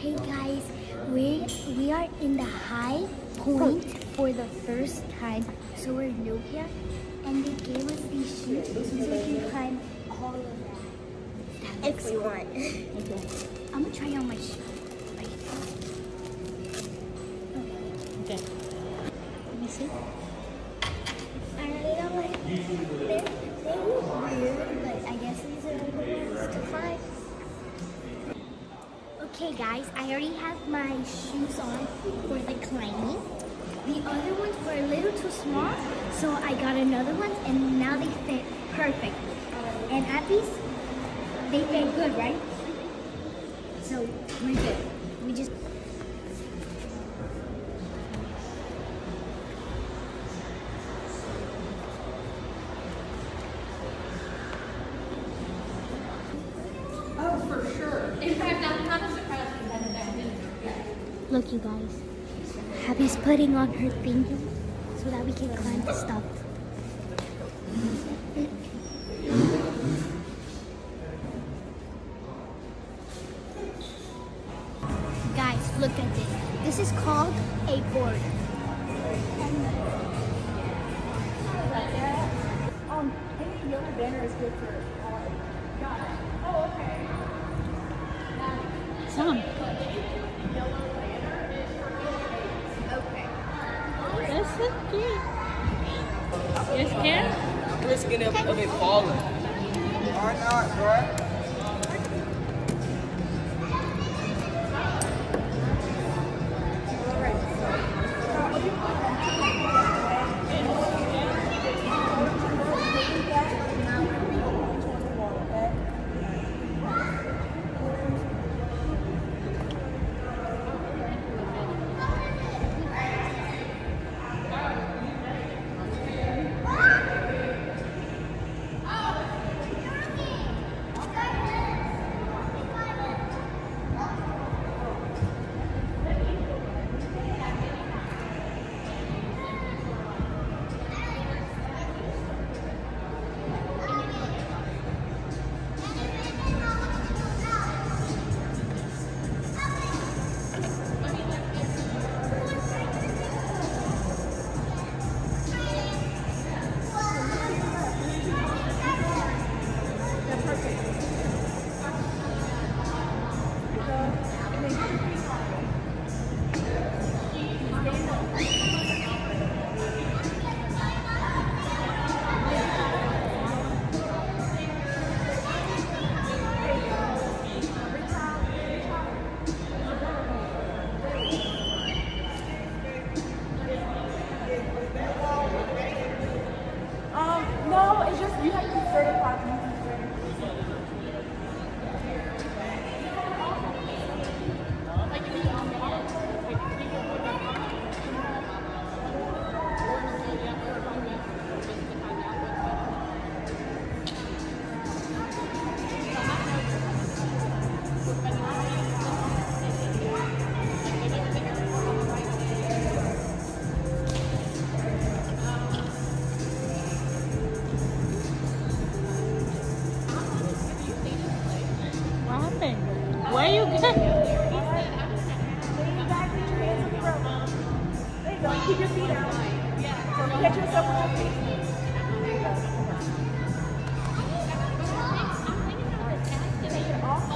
Hey guys, we are in the high point for the first time, so we're new here, and they gave us these shoes so we can climb all of that. If we want. Okay. I'm gonna try on my shoe. Okay. Let me see. I like they look weird, but I guess these are the ones to climb. Okay guys, I already have my shoes on for the climbing. The other ones were a little too small, so I got another one and now they fit perfect. And at least they fit good, right? So we're good. We just look, you guys. Abby's putting on her thingy so that we can climb the stuff. Guys, look at this. This is called a board. Any yellow banner is good for got it. Oh, okay. Some. That's so cute. You're scared? Risking of it falling. Why not, bro? No, it's just you have to be certified. What happened? Where you going? Lean back, put your hands on the rope. There you go. Keep your feet out. So catch yourself with your feet. There you go. Take it off.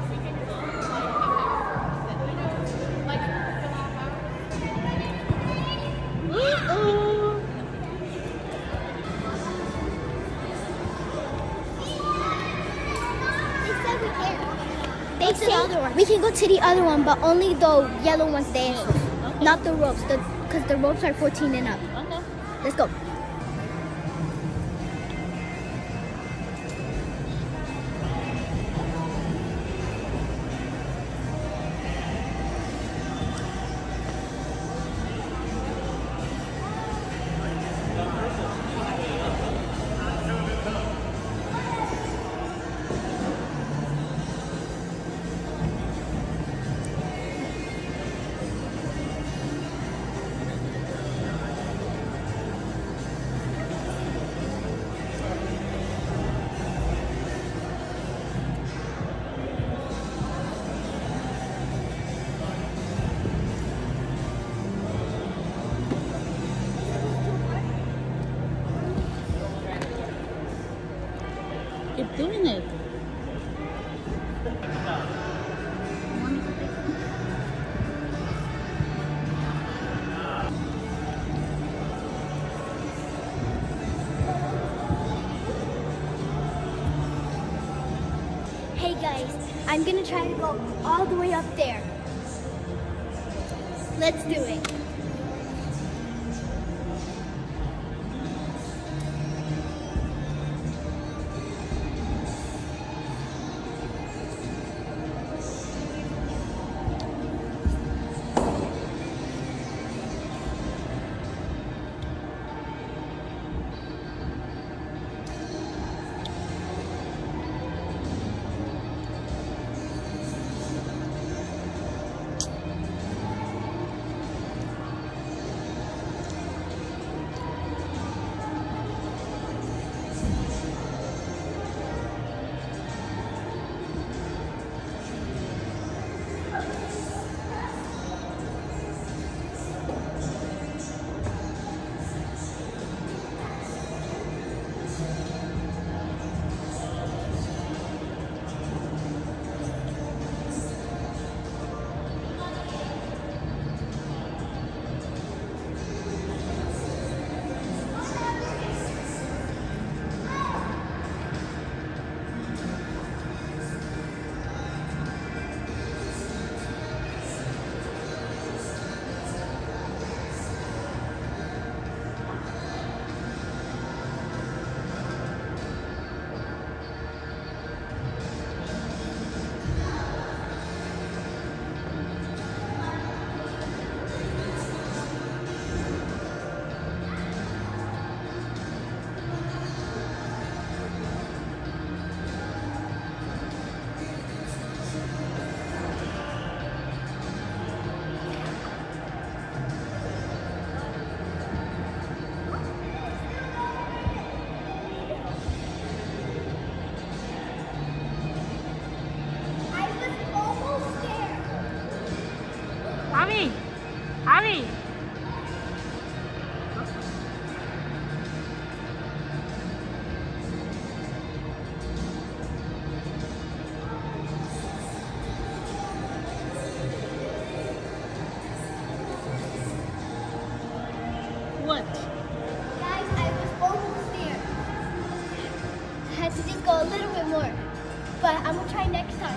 They said we can go to the other one, but only the yellow ones there, not the ropes, because the ropes are 14 and up. Okay. Let's go. I'm gonna try to go all the way up there. Let's do it. Abby! Abby! What? Guys, I was almost there. I had to just go a little bit more. But I'm gonna try next time.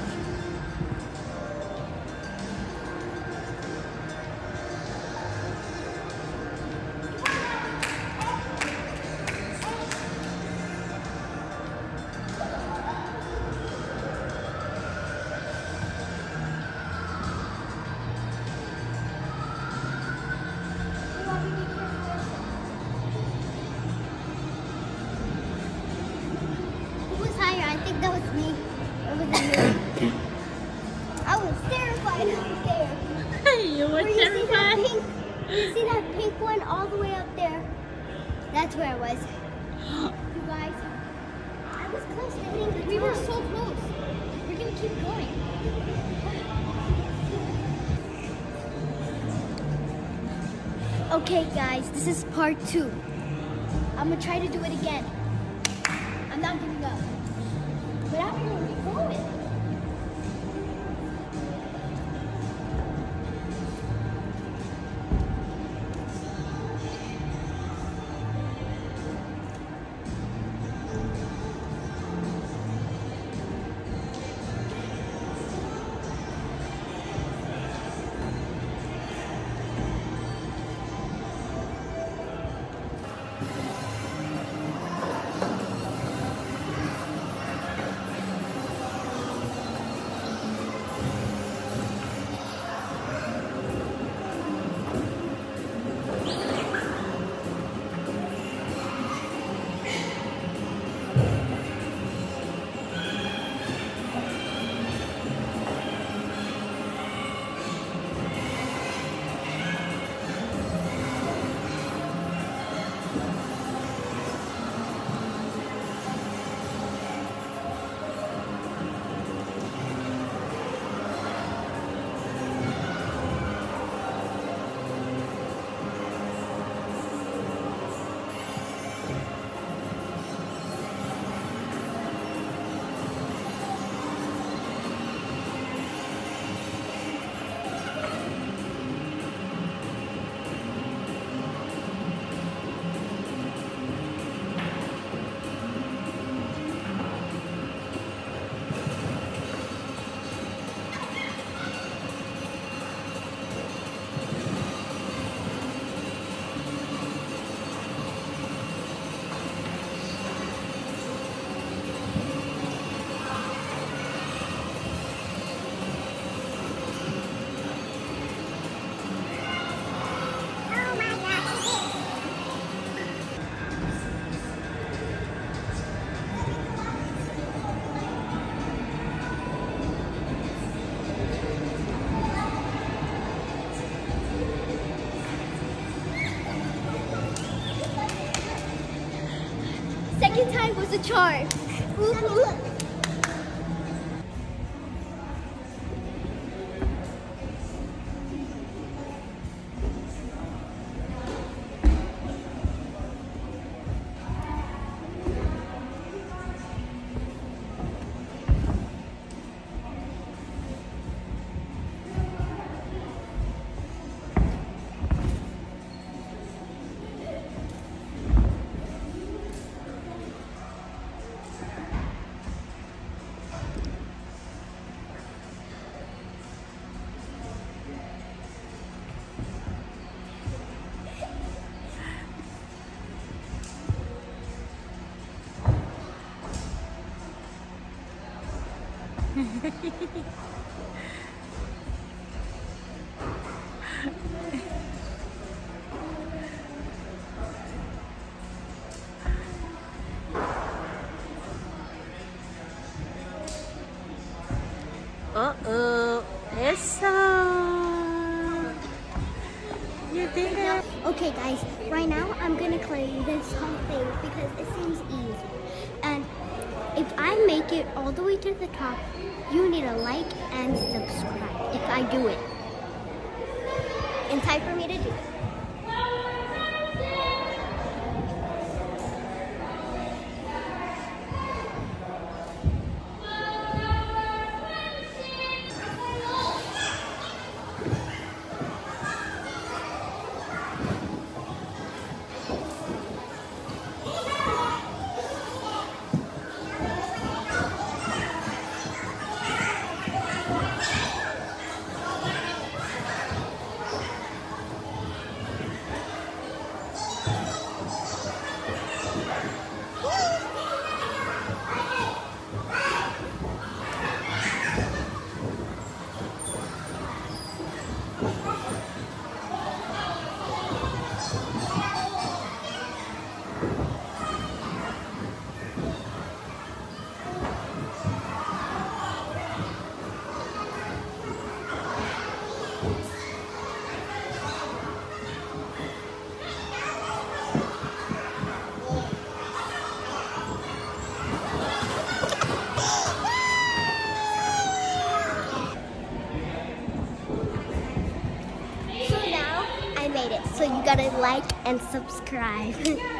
Who was higher? I think that was me. Or was it you? I was terrified up there. You were Where you see that terrified? pink? You see that pink one all the way up there? That's where I was. You guys, I was close to hitting the top. We were so close. We're gonna keep going. Okay guys, this is part 2. I'm gonna try to do it again. I'm not giving up. But I'm gonna keep going. it was a charm. Ooh. Uh-oh, Elsa. You did it. Okay guys, right now I'm gonna clean this whole thing because it seems easy. And if I make it all the way to the top, you need a like and subscribe if I do it. In time for me to do it. So you gotta like and subscribe.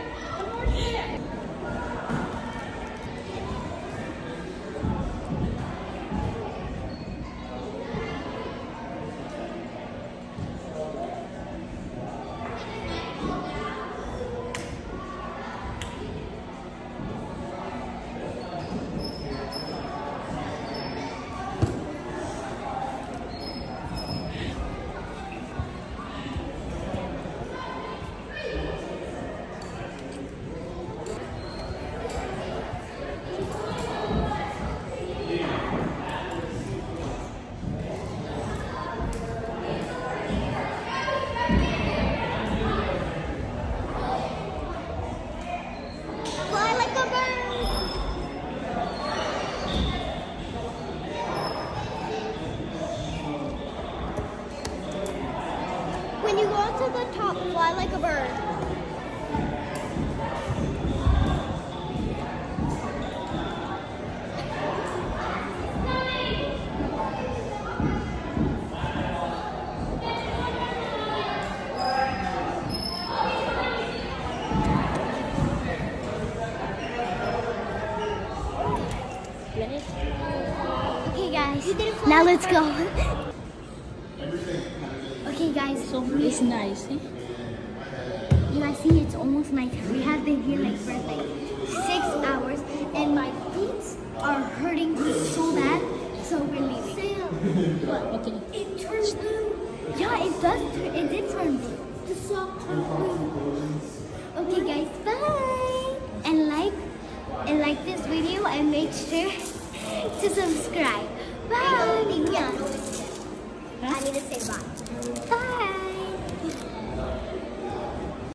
When you go to the top, fly like a bird. Okay guys, now let's go. Okay guys, So it's nice, eh? you guys see it's almost nighttime. We have been here like for like 6 hours and my feet are hurting so bad, so we're leaving. Okay. It turned blue. Yeah, it does. It did turn blue. The sock turned blue. Okay guys, bye. And like this video and make sure to subscribe. Bye. I need to say bye. Bye.